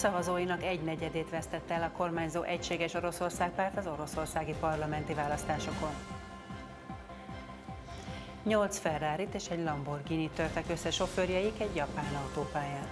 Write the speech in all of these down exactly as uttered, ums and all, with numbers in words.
Szavazóinak egynegyedét vesztette el a kormányzó Egységes Oroszország párt az oroszországi parlamenti választásokon. Nyolc Ferrarit és egy Lamborghini törtek össze sofőrjeik egy japán autópályán.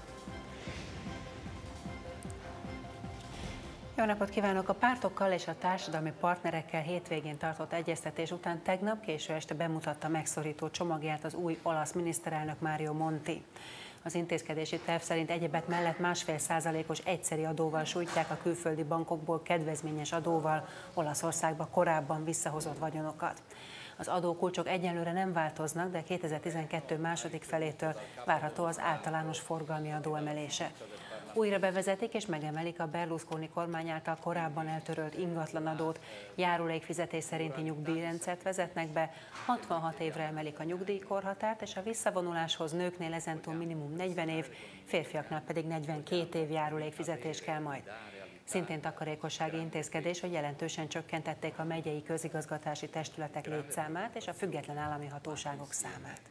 Jó napot kívánok! A pártokkal és a társadalmi partnerekkel hétvégén tartott egyeztetés után tegnap késő este bemutatta megszorító csomagját az új olasz miniszterelnök Mario Monti. Az intézkedési terv szerint egyebek mellett másfél százalékos egyszeri adóval sújtják a külföldi bankokból kedvezményes adóval Olaszországba korábban visszahozott vagyonokat. Az adókulcsok egyenlőre nem változnak, de kétezer-tizenkettő második felétől várható az általános forgalmi adó emelése. Újra bevezetik és megemelik a Berlusconi kormány által korábban eltörölt ingatlanadót, járulékfizetés szerinti nyugdíjrendszert vezetnek be, hatvanhat évre emelik a nyugdíjkorhatárt, és a visszavonuláshoz nőknél ezentúl minimum negyven év, férfiaknál pedig negyvenkét év járulékfizetés kell majd. Szintén takarékossági intézkedés, hogy jelentősen csökkentették a megyei közigazgatási testületek létszámát és a független állami hatóságok számát.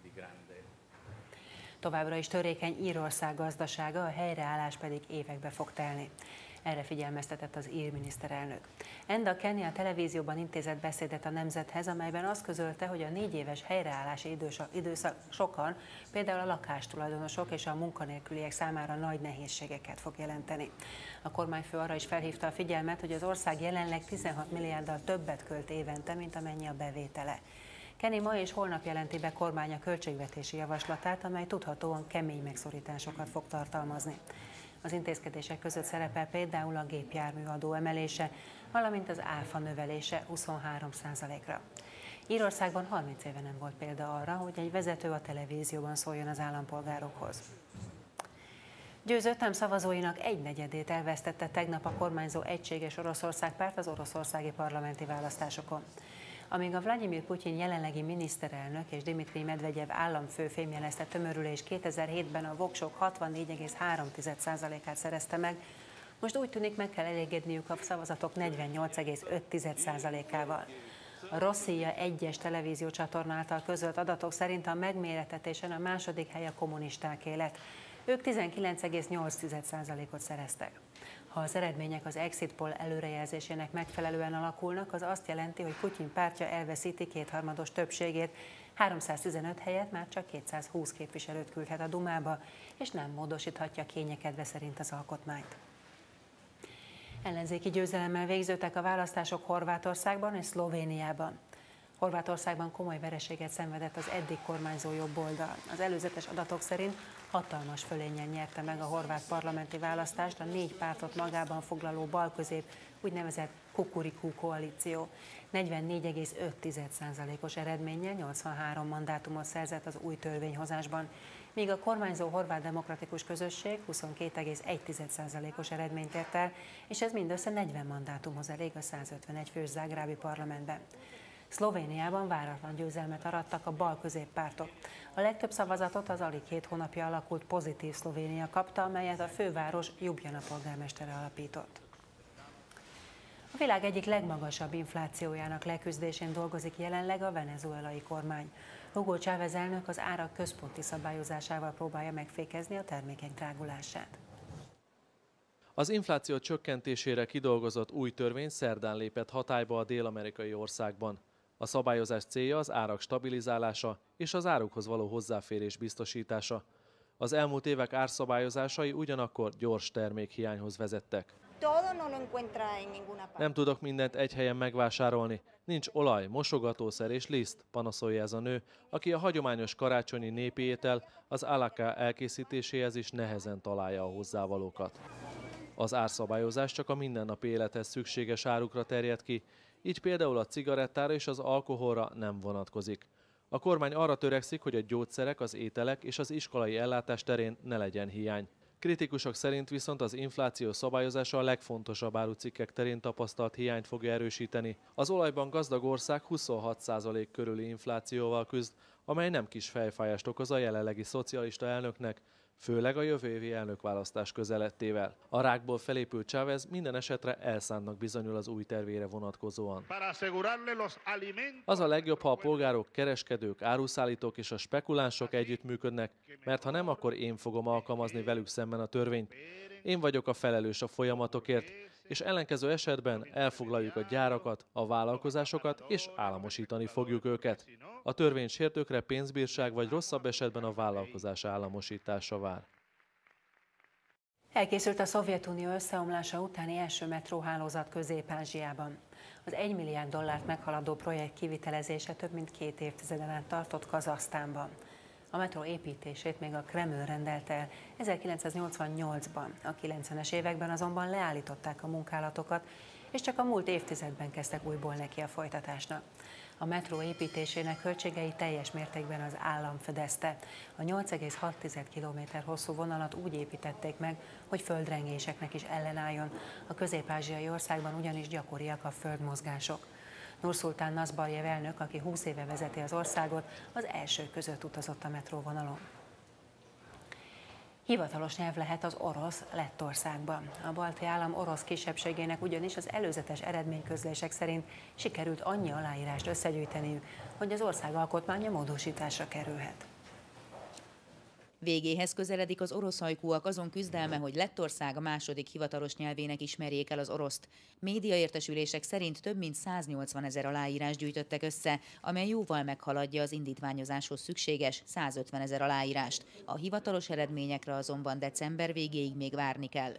Továbbra is törékeny Írország gazdasága, a helyreállás pedig évekbe fog telni. Erre figyelmeztetett az ír miniszterelnök. Enda Kenny a televízióban intézett beszédet a Nemzethez, amelyben azt közölte, hogy a négy éves helyreállási időszak sokan, például a lakástulajdonosok és a munkanélküliek számára nagy nehézségeket fog jelenteni. A kormányfő arra is felhívta a figyelmet, hogy az ország jelenleg tizenhat milliárddal többet költ évente, mint amennyi a bevétele. Kenny ma és holnap jelenti be kormánya költségvetési javaslatát, amely tudhatóan kemény megszorításokat fog tartalmazni. Az intézkedések között szerepel például a gépjárműadó emelése, valamint az áfa növelése huszonhárom százalékra. Írországban harminc éve nem volt példa arra, hogy egy vezető a televízióban szóljon az állampolgárokhoz. Győzött, szavazóinak egynegyedét elvesztette tegnap a kormányzó Egységes Oroszország párt az oroszországi parlamenti választásokon. Amíg a Vladimir Putyin jelenlegi miniszterelnök és Dmitrij Medvegyev államfő fémjelezte tömörülés kétezer-hétben a voksok hatvannégy egész három százalékát szerezte meg, most úgy tűnik, meg kell elégedniük a szavazatok negyvennyolc egész öt százalékával. A Rosszija egyes televíziócsatorna által közölt adatok szerint a megmérettetésen a második hely a kommunistáké lett. Ők tizenkilenc egész nyolc százalékot szereztek. Ha az eredmények az exit poll előrejelzésének megfelelően alakulnak, az azt jelenti, hogy Putyin pártja elveszíti kétharmados többségét, háromszáztizenöt helyett már csak kétszázhúsz képviselőt küldhet a Dumába, és nem módosíthatja kényekedve szerint az alkotmányt. Ellenzéki győzelemmel végződtek a választások Horvátországban és Szlovéniában. Horvátországban komoly vereséget szenvedett az eddig kormányzó jobboldal. Az előzetes adatok szerint hatalmas fölénnyel nyerte meg a horvát parlamenti választást a négy pártot magában foglaló balközép úgynevezett Kukurikú koalíció. negyvennégy egész öt százalékos eredménnyel nyolcvanhárom mandátumot szerzett az új törvényhozásban, míg a kormányzó Horvát Demokratikus Közösség huszonkét egész egy százalékos eredményt ért el, és ez mindössze negyven mandátumhoz elég a százötvenegy fős zágrábi parlamentben. Szlovéniában váratlan győzelmet arattak a bal-középpártok. A legtöbb szavazatot az alig két hónapja alakult Pozitív Szlovénia kapta, amelyet a főváros Ljubljana polgármestere alapított. A világ egyik legmagasabb inflációjának leküzdésén dolgozik jelenleg a venezuelai kormány. Hugo Chávez elnök az árak központi szabályozásával próbálja megfékezni a termékek drágulását. Az infláció csökkentésére kidolgozott új törvény szerdán lépett hatályba a dél-amerikai országban. A szabályozás célja az árak stabilizálása és az árukhoz való hozzáférés biztosítása. Az elmúlt évek árszabályozásai ugyanakkor gyors termékhiányhoz vezettek. Nem tudok mindent egy helyen megvásárolni. Nincs olaj, mosogatószer és liszt, panaszolja ez a nő, aki a hagyományos karácsonyi népi étel, az alaka elkészítéséhez is nehezen találja a hozzávalókat. Az árszabályozás csak a mindennapi élethez szükséges árukra terjed ki, így például a cigarettára és az alkoholra nem vonatkozik. A kormány arra törekszik, hogy a gyógyszerek, az ételek és az iskolai ellátás terén ne legyen hiány. Kritikusok szerint viszont az infláció szabályozása a legfontosabb árucikkek terén tapasztalt hiányt fogja erősíteni. Az olajban gazdag ország huszonhat százalék körüli inflációval küzd, amely nem kis fejfájást okoz a jelenlegi szocialista elnöknek, főleg a jövő évi elnökválasztás közelettével. A rákból felépült Chávez minden esetre elszántnak bizonyul az új tervére vonatkozóan. Az a legjobb, ha a polgárok, kereskedők, áruszállítók és a spekulánsok együttműködnek, mert ha nem, akkor én fogom alkalmazni velük szemben a törvényt. Én vagyok a felelős a folyamatokért, és ellenkező esetben elfoglaljuk a gyárakat, a vállalkozásokat, és államosítani fogjuk őket. A törvénysértőkre pénzbírság vagy rosszabb esetben a vállalkozás államosítása vár. Elkészült a Szovjetunió összeomlása utáni első metróhálózat Közép-Ázsiában. Az egy milliárd dollárt meghaladó projekt kivitelezése több mint két évtizeden át tartott Kazahsztánban. A metró építését még a Kreml rendelte el ezerkilencszáznyolcvannyolcban, a kilencvenes években azonban leállították a munkálatokat, és csak a múlt évtizedben kezdtek újból neki a folytatásnak. A metró építésének költségei teljes mértékben az állam fedezte. A nyolc egész hat kilométer hosszú vonalat úgy építették meg, hogy földrengéseknek is ellenálljon. A közép-ázsiai országban ugyanis gyakoriak a földmozgások. Nurszultán Nazarbajev elnök, aki húsz éve vezeti az országot, az első között utazott a metróvonalon. Hivatalos nyelv lehet az orosz Lettországban. A balti állam orosz kisebbségének ugyanis az előzetes eredményközlések szerint sikerült annyi aláírást összegyűjteniük, hogy az ország alkotmánya módosításra kerülhet. Végéhez közeledik az oroszajkúak azon küzdelme, hogy Lettország a második hivatalos nyelvének ismerjék el az oroszt. Médiaértesülések szerint több mint száznyolcvanezer aláírást gyűjtöttek össze, amely jóval meghaladja az indítványozáshoz szükséges százötvenezer aláírást. A hivatalos eredményekre azonban december végéig még várni kell.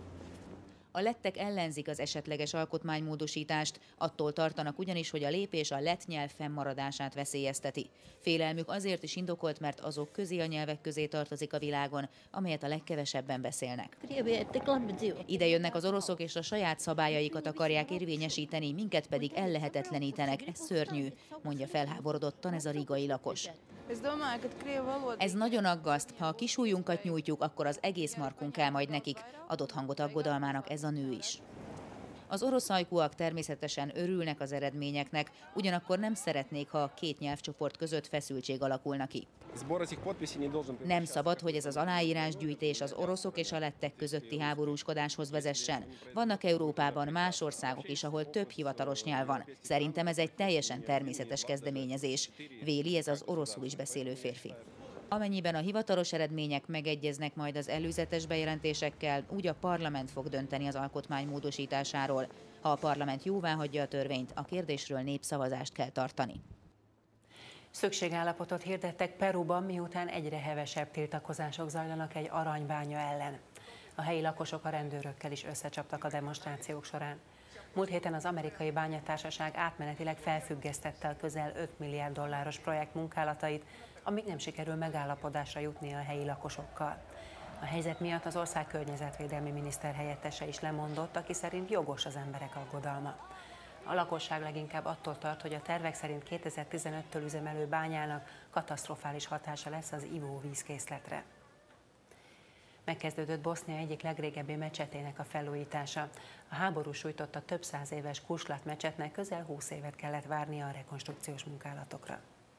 A lettek ellenzik az esetleges alkotmánymódosítást, attól tartanak ugyanis, hogy a lépés a lett nyelv fennmaradását veszélyezteti. Félelmük azért is indokolt, mert azok közé a nyelvek közé tartozik a világon, amelyet a legkevesebben beszélnek. Ide jönnek az oroszok, és a saját szabályaikat akarják érvényesíteni, minket pedig ellehetetlenítenek. Ez szörnyű, mondja felháborodottan ez a rigai lakos. Ez nagyon aggaszt, ha a kisújunkat nyújtjuk, akkor az egész markunk kell majd nekik, adott hangot aggodalmának ez a nő is. Az oroszajkúak természetesen örülnek az eredményeknek, ugyanakkor nem szeretnék, ha a két nyelvcsoport között feszültség alakulna ki. Nem szabad, hogy ez az aláírásgyűjtés az oroszok és a lettek közötti háborúskodáshoz vezessen. Vannak Európában más országok is, ahol több hivatalos nyelv van. Szerintem ez egy teljesen természetes kezdeményezés, véli ez az oroszul is beszélő férfi. Amennyiben a hivatalos eredmények megegyeznek majd az előzetes bejelentésekkel, úgy a parlament fog dönteni az alkotmány módosításáról. Ha a parlament jóváhagyja a törvényt, a kérdésről népszavazást kell tartani. Szükségállapotot hirdettek Peruban, miután egyre hevesebb tiltakozások zajlanak egy aranybánya ellen. A helyi lakosok a rendőrökkel is összecsaptak a demonstrációk során. Múlt héten az amerikai bányatársaság átmenetileg felfüggesztette a közel öt milliárd dolláros projekt munkálatait, amíg nem sikerül megállapodásra jutni a helyi lakosokkal. A helyzet miatt az ország környezetvédelmi miniszter helyettese is lemondott, aki szerint jogos az emberek aggodalma. A lakosság leginkább attól tart, hogy a tervek szerint kétezer-tizenöttől üzemelő bányának katasztrofális hatása lesz az ivóvízkészletre. Megkezdődött Bosznia egyik legrégebbi mecsetének a felújítása. A háború sújtotta több száz éves Kuslat mecsetnek közel húsz évet kellett várnia a rekonstrukciós munkálatokra.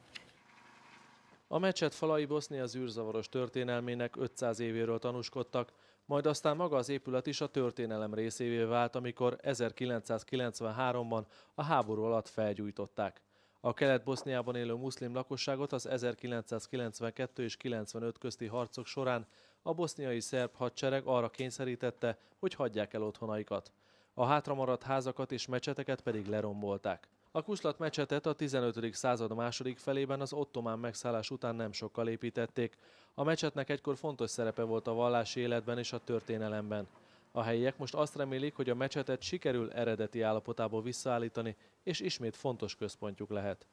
A mecset falai Bosznia zűrzavaros történelmének ötszáz évéről tanúskodtak, majd aztán maga az épület is a történelem részévé vált, amikor ezerkilencszázkilencvenháromban a háború alatt felgyújtották. A Kelet-Boszniában élő muszlim lakosságot az ezerkilencszázkilencvenkettő és kilencvenöt közti harcok során a boszniai szerb hadsereg arra kényszerítette, hogy hagyják el otthonaikat. A hátramaradt házakat és mecseteket pedig lerombolták. A Kuslat mecsetet a tizenötödik század második felében az ottomán megszállás után nem sokkal építették. A mecsetnek egykor fontos szerepe volt a vallási életben és a történelemben. A helyiek most azt remélik, hogy a mecsetet sikerül eredeti állapotából visszaállítani, és ismét fontos központjuk lehet.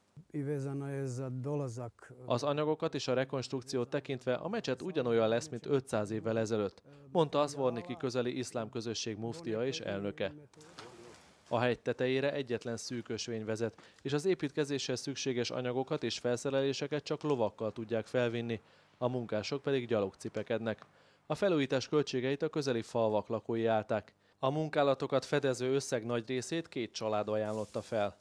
Az anyagokat és a rekonstrukciót tekintve a mecset ugyanolyan lesz, mint ötszáz évvel ezelőtt, mondta a Zvorniki közeli iszlám közösség muftia és elnöke. A hegy tetejére egyetlen szűk ösvény vezet, és az építkezéshez szükséges anyagokat és felszereléseket csak lovakkal tudják felvinni, a munkások pedig gyalogcipekednek. A felújítás költségeit a közeli falvak lakói állták. A munkálatokat fedező összeg nagy részét két család ajánlotta fel.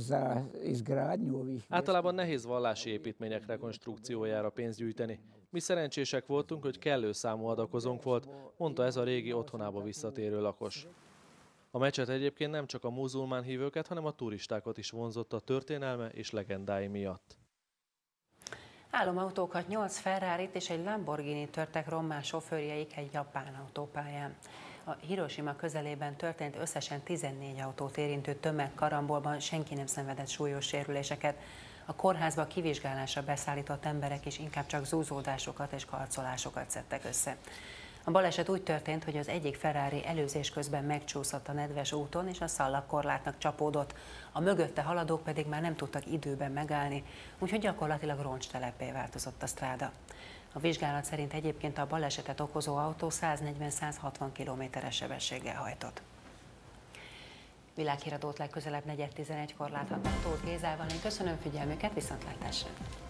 Általában nehéz vallási építmények rekonstrukciójára pénzt gyűjteni. Mi szerencsések voltunk, hogy kellő számú adakozónk volt, mondta ez a régi otthonába visszatérő lakos. A mecset egyébként nem csak a muzulmán hívőket, hanem a turistákat is vonzott a történelme és legendái miatt. Álomautókat, nyolc Ferrarit és egy Lamborghini törtek rommá sofőrjeik egy japán autópályán. A Hiroshima közelében történt összesen tizennégy autót érintő tömegkarambolban senki nem szenvedett súlyos sérüléseket. A kórházba kivizsgálásra beszállított emberek is inkább csak zúzódásokat és karcolásokat szedtek össze. A baleset úgy történt, hogy az egyik Ferrari előzés közben megcsúszott a nedves úton és a szalagkorlátnak csapódott, a mögötte haladók pedig már nem tudtak időben megállni, úgyhogy gyakorlatilag roncstelepé változott a stráda. A vizsgálat szerint egyébként a balesetet okozó autó száznegyven-százhatvan kilométeres sebességgel hajtott. Világhíradót legközelebb negyven tizenegykor láthatnak Tóth Gézával. Én köszönöm figyelmüket, viszontlátásra!